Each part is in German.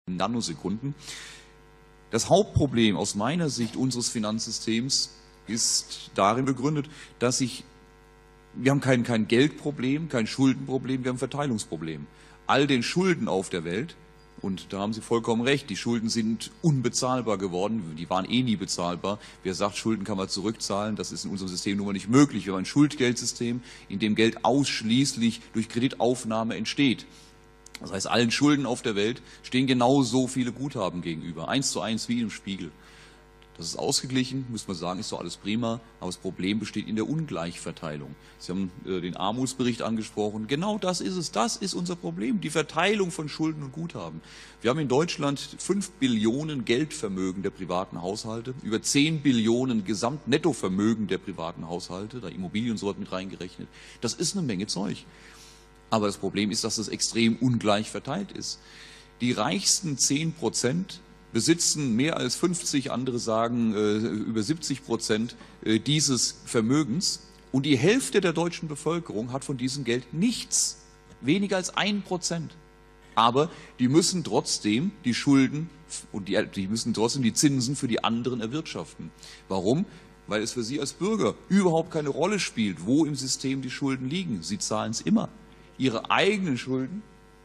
Nanosekunden. Das Hauptproblem aus meiner Sicht unseres Finanzsystems ist darin begründet, dass wir haben kein Geldproblem, kein Schuldenproblem, wir haben ein Verteilungsproblem. All den Schulden auf der Welt, und da haben Sie vollkommen recht, die Schulden sind unbezahlbar geworden, die waren eh nie bezahlbar. Wer sagt, Schulden kann man zurückzahlen, das ist in unserem System nun mal nicht möglich. Wir haben ein Schuldgeldsystem, in dem Geld ausschließlich durch Kreditaufnahme entsteht. Das heißt, allen Schulden auf der Welt stehen genau so viele Guthaben gegenüber, 1:1 wie im Spiegel. Das ist ausgeglichen, muss man sagen, ist doch alles prima, aber das Problem besteht in der Ungleichverteilung. Sie haben den Armutsbericht angesprochen, genau das ist es, das ist unser Problem, die Verteilung von Schulden und Guthaben. Wir haben in Deutschland 5 Billionen Geldvermögen der privaten Haushalte, über 10 Billionen Gesamtnettovermögen der privaten Haushalte, da Immobilien und so was mit reingerechnet. Das ist eine Menge Zeug. Aber das Problem ist, dass es extrem ungleich verteilt ist. Die reichsten 10% besitzen mehr als 50, andere sagen über 70% dieses Vermögens. Und die Hälfte der deutschen Bevölkerung hat von diesem Geld nichts, weniger als 1%. Aber die müssen trotzdem die Schulden und die müssen trotzdem die Zinsen für die anderen erwirtschaften. Warum? Weil es für sie als Bürger überhaupt keine Rolle spielt, wo im System die Schulden liegen. Sie zahlen es immer. Ihre eigenen Schulden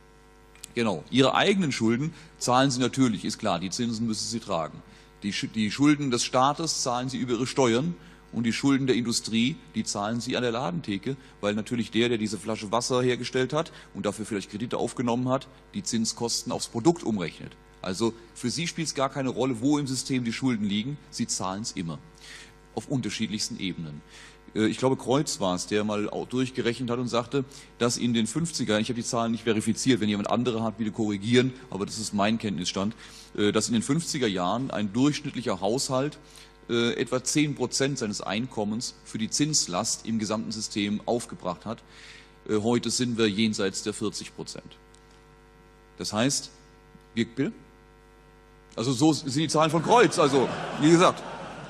zahlen Sie natürlich, ist klar, die Zinsen müssen Sie tragen. Die Schulden des Staates zahlen Sie über Ihre Steuern und die Schulden der Industrie, die zahlen Sie an der Ladentheke, weil natürlich der diese Flasche Wasser hergestellt hat und dafür vielleicht Kredite aufgenommen hat, die Zinskosten aufs Produkt umrechnet. Also für Sie spielt es gar keine Rolle, wo im System die Schulden liegen, Sie zahlen es immer, auf unterschiedlichsten Ebenen. Ich glaube, Kreuz war es, der mal durchgerechnet hat und sagte, dass in den 50er, ich habe die Zahlen nicht verifiziert, wenn jemand andere hat, bitte korrigieren, aber das ist mein Kenntnisstand, dass in den 50er Jahren ein durchschnittlicher Haushalt etwa 10% seines Einkommens für die Zinslast im gesamten System aufgebracht hat. Heute sind wir jenseits der 40%. Das heißt, also so sind die Zahlen von Kreuz, also wie gesagt.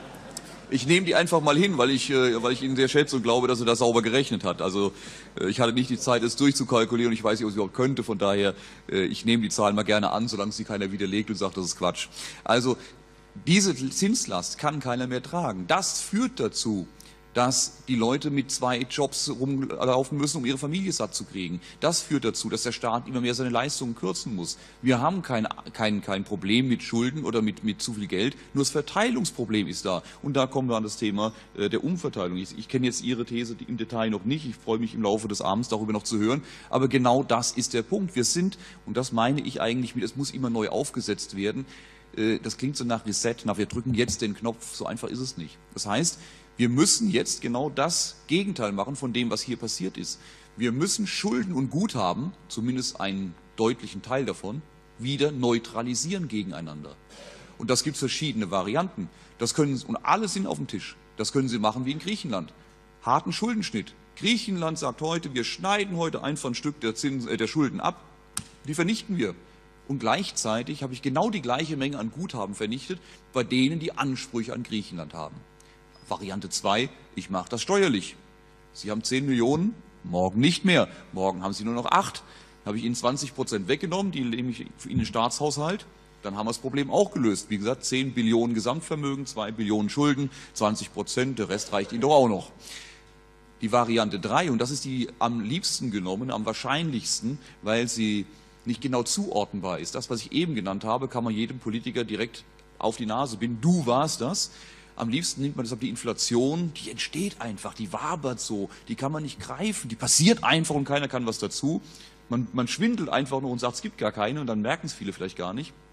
Ich nehme die einfach mal hin, weil ich Ihnen sehr schätze und glaube, dass er das sauber gerechnet hat. Also ich hatte nicht die Zeit, es durchzukalkulieren und ich weiß nicht, ob ich es überhaupt könnte. Von daher, ich nehme die Zahlen mal gerne an, solange sie keiner widerlegt und sagt, das ist Quatsch. Also diese Zinslast kann keiner mehr tragen. Das führt dazu, dass die Leute mit 2 Jobs rumlaufen müssen, um ihre Familie satt zu kriegen. Das führt dazu, dass der Staat immer mehr seine Leistungen kürzen muss. Wir haben kein Problem mit Schulden oder mit zu viel Geld, nur das Verteilungsproblem ist da. Und da kommen wir an das Thema der Umverteilung. Ich kenne jetzt Ihre These im Detail noch nicht. Ich freue mich im Laufe des Abends darüber noch zu hören. Aber genau das ist der Punkt. Wir sind, und das meine ich eigentlich mit, es muss immer neu aufgesetzt werden. Das klingt so nach Reset, nach wir drücken jetzt den Knopf. So einfach ist es nicht. Das heißt, wir müssen jetzt genau das Gegenteil machen von dem, was hier passiert ist. Wir müssen Schulden und Guthaben, zumindest einen deutlichen Teil davon, wieder neutralisieren gegeneinander. Und das gibt es verschiedene Varianten. Und alle sind auf dem Tisch. Das können Sie machen wie in Griechenland. Harten Schuldenschnitt. Griechenland sagt heute, wir schneiden heute einfach ein Stück der Schulden ab. Die vernichten wir. Und gleichzeitig habe ich genau die gleiche Menge an Guthaben vernichtet, bei denen die Ansprüche an Griechenland haben. Variante 2, ich mache das steuerlich. Sie haben 10 Millionen, morgen nicht mehr. Morgen haben Sie nur noch 8. Dann habe ich Ihnen 20% weggenommen, die nehme ich in den Staatshaushalt. Dann haben wir das Problem auch gelöst. Wie gesagt, 10 Billionen Gesamtvermögen, 2 Billionen Schulden, 20%, der Rest reicht Ihnen doch auch noch. Die Variante 3, und das ist die am liebsten genommen, am wahrscheinlichsten, weil sie nicht genau zuordnenbar ist. Das, was ich eben genannt habe, kann man jedem Politiker direkt auf die Nase binden. Du warst das. Am liebsten nimmt man deshalb die Inflation, die entsteht einfach, die wabert so, die kann man nicht greifen, die passiert einfach und keiner kann was dazu. Man schwindelt einfach nur und sagt, es gibt gar keine und dann merken es viele vielleicht gar nicht.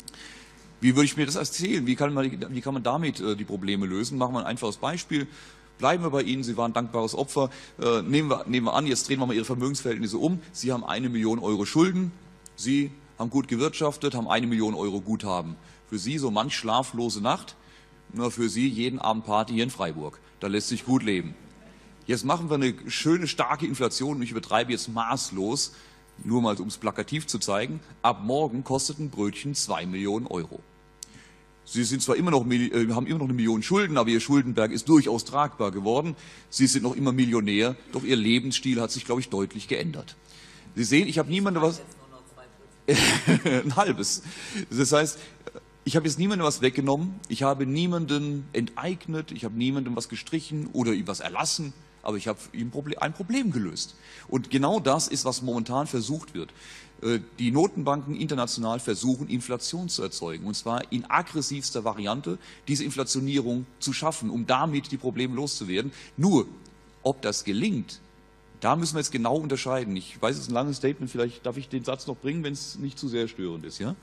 Wie würde ich mir das erzählen? Wie kann man damit die Probleme lösen? Machen wir ein einfaches Beispiel. Bleiben wir bei Ihnen, Sie waren ein dankbares Opfer. Nehmen wir an, jetzt drehen wir mal Ihre Vermögensverhältnisse um. Sie haben 1 Million Euro Schulden, Sie haben gut gewirtschaftet, haben 1 Million Euro Guthaben. Für Sie so manch schlaflose Nacht. Nur für Sie jeden Abend Party hier in Freiburg. Da lässt sich gut leben. Jetzt machen wir eine schöne, starke Inflation und ich übertreibe jetzt maßlos, nur mal um es plakativ zu zeigen. Ab morgen kostet ein Brötchen 2 Millionen Euro. Sie sind zwar haben immer noch 1 Million Schulden, aber Ihr Schuldenberg ist durchaus tragbar geworden. Sie sind noch immer Millionär, doch Ihr Lebensstil hat sich, glaube ich, deutlich geändert. Sie sehen, ich habe niemandem was... Ein halbes. Das heißt, ich habe jetzt niemandem was weggenommen, ich habe niemanden enteignet, ich habe niemandem was gestrichen oder ihm was erlassen, aber ich habe ihm ein Problem gelöst. Und genau das ist, was momentan versucht wird. Die Notenbanken international versuchen, Inflation zu erzeugen, und zwar in aggressivster Variante, diese Inflationierung zu schaffen, um damit die Probleme loszuwerden. Nur, ob das gelingt, da müssen wir jetzt genau unterscheiden. Ich weiß, es ist ein langes Statement, vielleicht darf ich den Satz noch bringen, wenn es nicht zu sehr störend ist. Ja?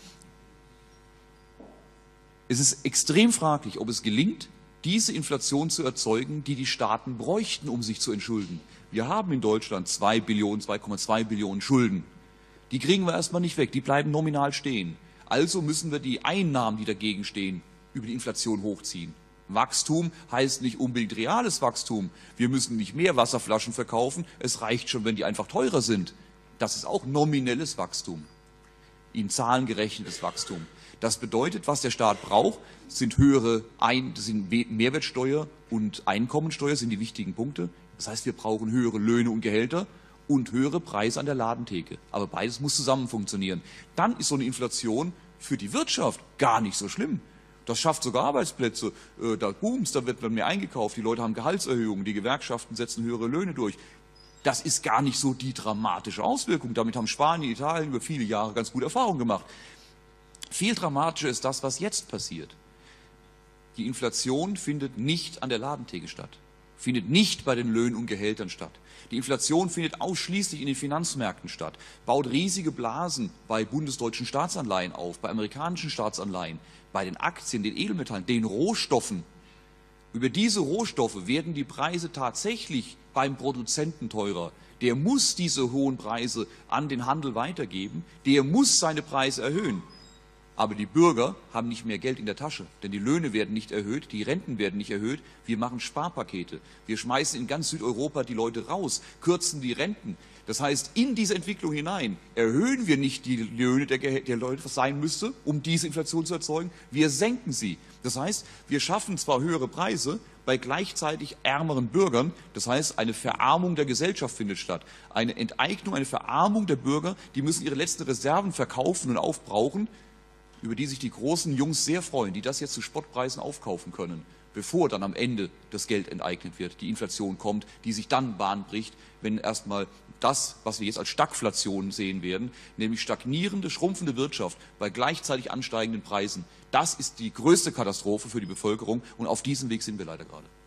Es ist extrem fraglich, ob es gelingt, diese Inflation zu erzeugen, die die Staaten bräuchten, um sich zu entschulden. Wir haben in Deutschland 2 Billionen, 2,2 Billionen Schulden. Die kriegen wir erstmal nicht weg, die bleiben nominal stehen. Also müssen wir die Einnahmen, die dagegen stehen, über die Inflation hochziehen. Wachstum heißt nicht unbedingt reales Wachstum. Wir müssen nicht mehr Wasserflaschen verkaufen, es reicht schon, wenn die einfach teurer sind. Das ist auch nominelles Wachstum, in Zahlen gerechnetes Wachstum. Das bedeutet, was der Staat braucht, sind Mehrwertsteuer und Einkommensteuer sind die wichtigen Punkte. Das heißt, wir brauchen höhere Löhne und Gehälter und höhere Preise an der Ladentheke. Aber beides muss zusammen funktionieren. Dann ist so eine Inflation für die Wirtschaft gar nicht so schlimm. Das schafft sogar Arbeitsplätze, da boomst, da wird mehr eingekauft, die Leute haben Gehaltserhöhungen, die Gewerkschaften setzen höhere Löhne durch. Das ist gar nicht so die dramatische Auswirkung. Damit haben Spanien, Italien über viele Jahre ganz gute Erfahrungen gemacht. Viel dramatischer ist das, was jetzt passiert. Die Inflation findet nicht an der Ladentheke statt, findet nicht bei den Löhnen und Gehältern statt. Die Inflation findet ausschließlich in den Finanzmärkten statt, baut riesige Blasen bei bundesdeutschen Staatsanleihen auf, bei amerikanischen Staatsanleihen, bei den Aktien, den Edelmetallen, den Rohstoffen. Über diese Rohstoffe werden die Preise tatsächlich beim Produzenten teurer. Der muss diese hohen Preise an den Handel weitergeben, der muss seine Preise erhöhen. Aber die Bürger haben nicht mehr Geld in der Tasche, denn die Löhne werden nicht erhöht, die Renten werden nicht erhöht. Wir machen Sparpakete. Wir schmeißen in ganz Südeuropa die Leute raus, kürzen die Renten. Das heißt, in diese Entwicklung hinein erhöhen wir nicht die Löhne der Leute, was sein müsste, um diese Inflation zu erzeugen. Wir senken sie. Das heißt, wir schaffen zwar höhere Preise bei gleichzeitig ärmeren Bürgern. Das heißt, eine Verarmung der Gesellschaft findet statt. Eine Enteignung, eine Verarmung der Bürger, die müssen ihre letzten Reserven verkaufen und aufbrauchen, über die sich die großen Jungs sehr freuen, die das jetzt zu Spottpreisen aufkaufen können, bevor dann am Ende das Geld enteignet wird, die Inflation kommt, die sich dann Bahn bricht, wenn erstmal das, was wir jetzt als Stagflation sehen werden, nämlich stagnierende, schrumpfende Wirtschaft bei gleichzeitig ansteigenden Preisen, das ist die größte Katastrophe für die Bevölkerung und auf diesem Weg sind wir leider gerade.